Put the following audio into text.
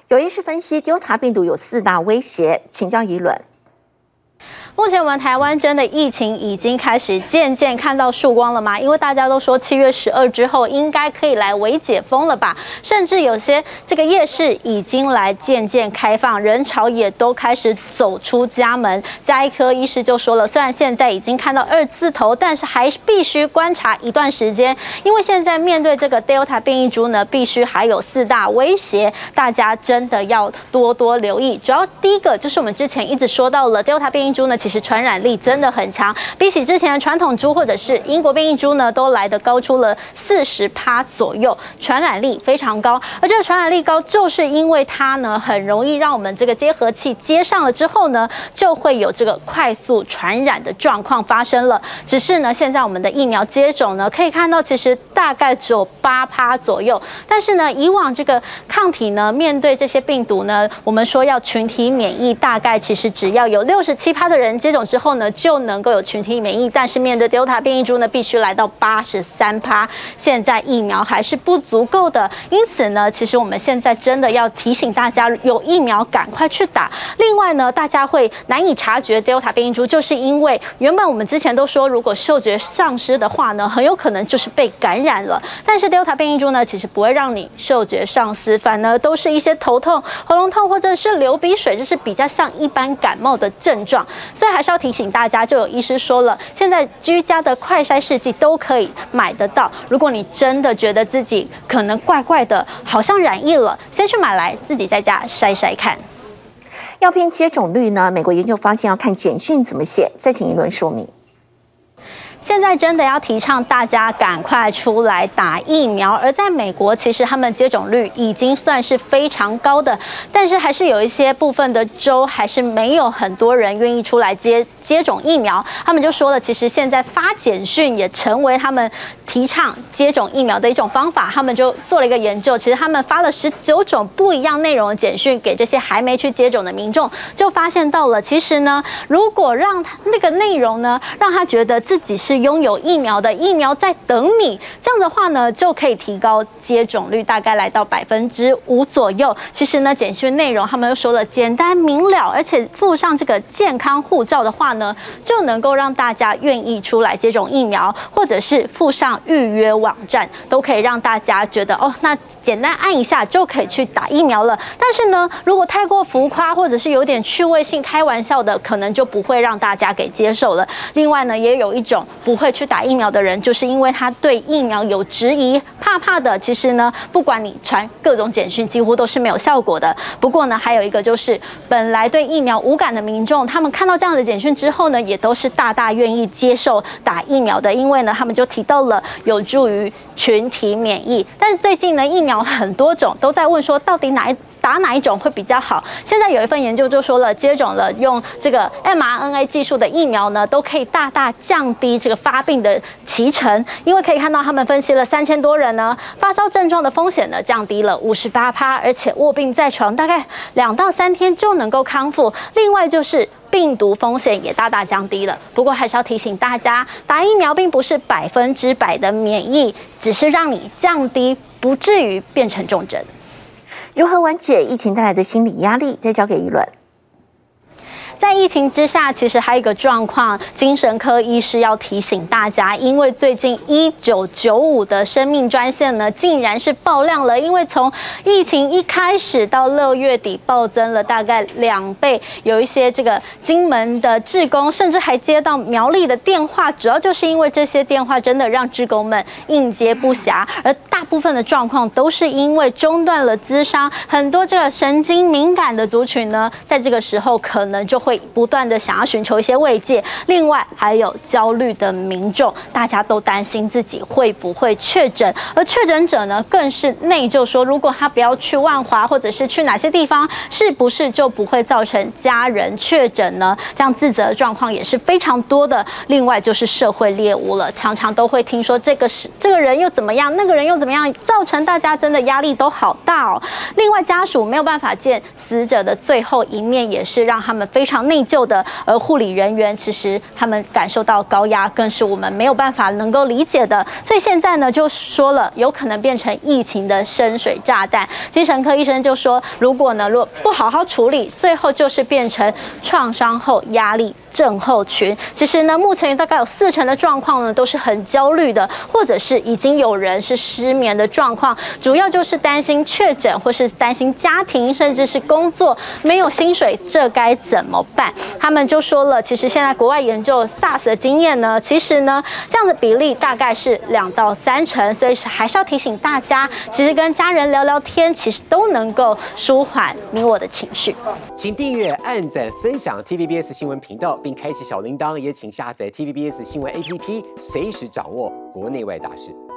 有医师分析，Delta 病毒有4大威胁，请教宜伦。 目前我们台湾真的疫情已经开始渐渐看到曙光了吗？因为大家都说7月12之后应该可以来微解封了吧，甚至有些这个夜市已经来渐渐开放，人潮也都开始走出家门。家医科医师就说了，虽然现在已经看到2字头，但是还必须观察一段时间，因为现在面对这个 Delta 变异株呢，必须还有4大威胁，大家真的要多多留意。主要第一个就是我们之前一直说到了 Delta 变异株呢，其实传染力真的很强，比起之前的传统株或者是英国变异株呢，都来得高出了40%左右，传染力非常高。而这个传染力高，就是因为它呢很容易让我们这个结合器接上了之后呢，就会有这个快速传染的状况发生了。只是呢，现在我们的疫苗接种呢，可以看到其实大概只有8%左右，但是呢，以往这个抗体呢，面对这些病毒呢，我们说要群体免疫，大概其实只要有67%的人接种之后呢，就能够有群体免疫。但是面对 Delta 变异株呢，必须来到83%，现在疫苗还是不足够的。因此呢，其实我们现在真的要提醒大家，有疫苗赶快去打。另外呢，大家会难以察觉 Delta 变异株，就是因为原本我们之前都说，如果嗅觉丧失的话呢，很有可能就是被感染了。但是 Delta 变异株呢，其实不会让你嗅觉丧失，反而都是一些头痛、喉咙痛或者是流鼻水，这是比较像一般感冒的症状。所以还是要提醒大家，就有医师说了，现在居家的快筛试剂都可以买得到。如果你真的觉得自己可能怪怪的，好像染疫了，先去买来自己在家筛筛看。 药片接种率呢？美国研究发现要看简讯怎么写，再请宜伦说明。 现在真的要提倡大家赶快出来打疫苗，而在美国，其实他们接种率已经算是非常高的，但是还是有一些部分的州还是没有很多人愿意出来接种疫苗。他们就说了，其实现在发简讯也成为他们提倡接种疫苗的一种方法。他们就做了一个研究，其实他们发了19种不一样内容的简讯给这些还没去接种的民众，就发现到了，其实呢，如果让那个内容呢，让他觉得自己是拥有疫苗的，疫苗在等你，这样的话呢，就可以提高接种率，大概来到5%左右。其实呢，简讯内容他们又说了，简单明了，而且附上这个健康护照的话呢，就能够让大家愿意出来接种疫苗，或者是附上预约网站，都可以让大家觉得哦，那简单按一下就可以去打疫苗了。但是呢，如果太过浮夸，或者是有点趣味性、开玩笑的，可能就不会让大家给接受了。另外呢，也有一种不会去打疫苗的人，就是因为他对疫苗有质疑，怕的。其实呢，不管你传各种简讯，几乎都是没有效果的。不过呢，还有一个就是本来对疫苗无感的民众，他们看到这样的简讯之后呢，也都是大愿意接受打疫苗的，因为呢，他们就提到了有助于群体免疫。但是最近呢，疫苗很多种，都在问说到底打哪一种会比较好？现在有一份研究就说了，接种了用这个 mRNA 技术的疫苗呢，都可以大降低这个发病的期程。因为可以看到，他们分析了3000多人呢，发烧症状的风险呢降低了58%，而且卧病在床大概2到3天就能够康复。另外就是病毒风险也大降低了。不过还是要提醒大家，打疫苗并不是100%的免疫，只是让你降低，不至于变成重症。 如何缓解疫情带来的心理压力？再交给宜伦。 在疫情之下，其实还有一个状况，精神科医师要提醒大家，因为最近1995的生命专线呢，竟然是爆量了。因为从疫情一开始到6月底，暴增了大概2倍。有一些这个金门的志工，甚至还接到苗栗的电话，主要就是因为这些电话真的让志工们应接不暇，而大部分的状况都是因为中断了咨商，很多这个神经敏感的族群呢，在这个时候可能就会不断的想要寻求一些慰藉。另外还有焦虑的民众，大家都担心自己会不会确诊，而确诊者呢更是内疚说，如果他不要去万华或者是去哪些地方，是不是就不会造成家人确诊呢？这样自责的状况也是非常多的。另外就是社会猎物了，常常都会听说这个人又怎么样，那个人又怎么样，造成大家真的压力都好大哦。另外家属没有办法见死者的最后一面，也是让他们非常常内疚的护理人员，其实他们感受到高压，更是我们没有办法能够理解的。所以现在呢，就说了有可能变成疫情的深水炸弹。精神科医生就说，如果不好好处理，最后就是变成创伤后压力症候群。其实呢，目前大概有40%的状况呢都是很焦虑的，或者是已经有人是失眠的状况，主要就是担心确诊，或是担心家庭，甚至是工作没有薪水，这该怎么办？他们就说了，其实现在国外研究 SARS 的经验呢，其实呢这样的比例大概是2到3成，所以还是要提醒大家，其实跟家人聊聊天，其实都能够舒缓你我的情绪。 请订阅、按赞、分享 TVBS 新闻频道，并开启小铃铛，也请下载 TVBS 新闻 APP， 随时掌握国内外大事。